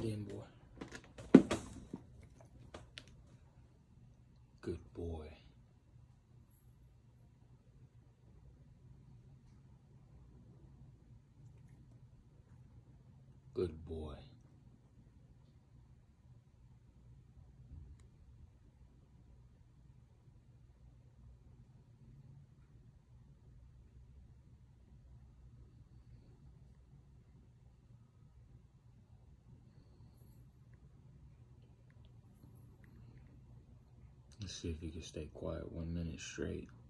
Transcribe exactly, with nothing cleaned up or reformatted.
Sit in, boy. Good boy. Good boy. Let's see if you can stay quiet one minute straight.